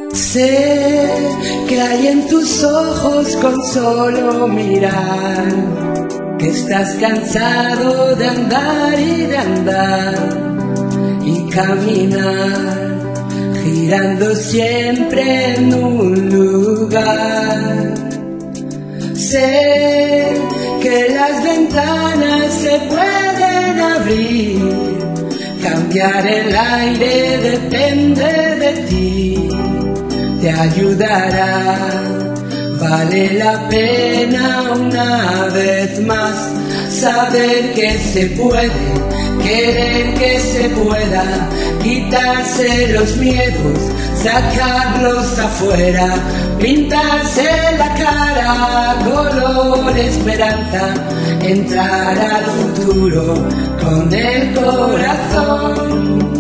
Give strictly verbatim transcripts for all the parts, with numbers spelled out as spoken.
Sé que hay en tus ojos con solo mirar que estás cansado de andar y de andar y caminar, girando siempre en un lugar. Sé que las ventanas se pueden abrir, cambiar el aire depende de ti, te ayudará. Vale la pena una vez más saber que se puede, querer que se pueda, quitarse los miedos, sacarlos afuera, pintarse la cara color esperanza, entrar al futuro con el corazón.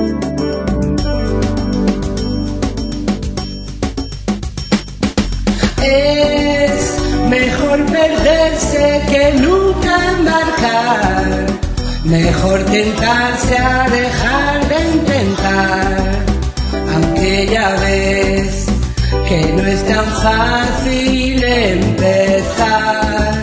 Es mejor perderse que nunca embarcar, mejor tentarse a dejar de intentar, aunque ya ves que no es tan fácil empezar.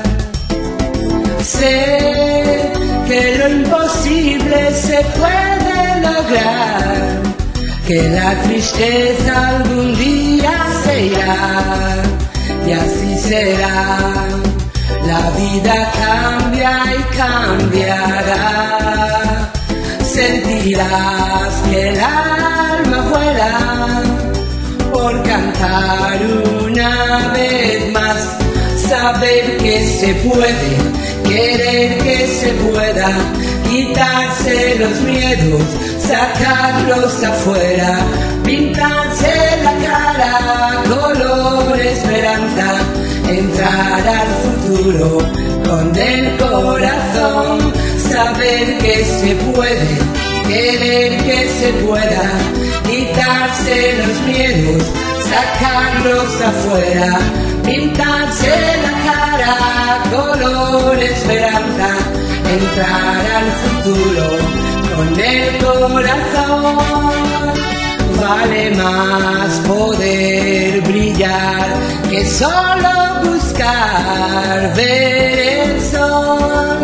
Sé que lo imposible se puede lograr, que la tristeza algún día se irá, y así será. La vida cambia y cambiará. Sentirás que el alma vuela por cantar una vez más. Saber que se puede, querer que se pueda, quitarse los miedos, sacarlos afuera, pintarse la cara color esperanza, entrar al futuro con el corazón. Saber que se puede, querer que se pueda, quitarse los miedos, sacarlos afuera, pintarse la cara color esperanza, entrar al futuro con el corazón. Vale más poder brillar que solo buscar ver el sol.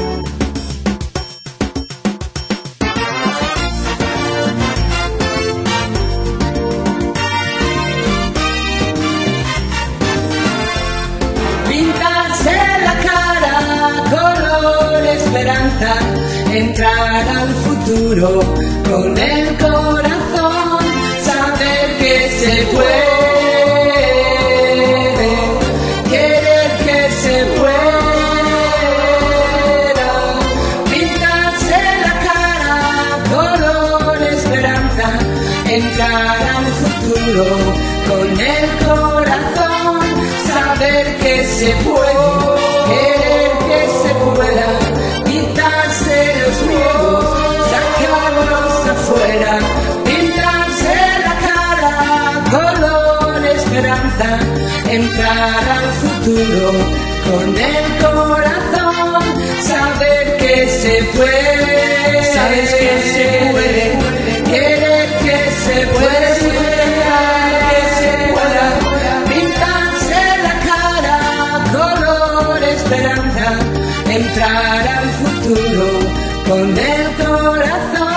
Pintarse la cara color esperanza, entrar al futuro con el corazón. Saber que se puede, querer que se pueda, pintarse la cara color esperanza, entrar al futuro con el corazón. Saber que se puede, querer que se pueda, quitarse los miedos, sacarlos afuera, pintarse la cara color esperanza, entrar al futuro con el corazón. Saber que se puede, sabes que se puede, querer que se puede, entrar al futuro con el corazón.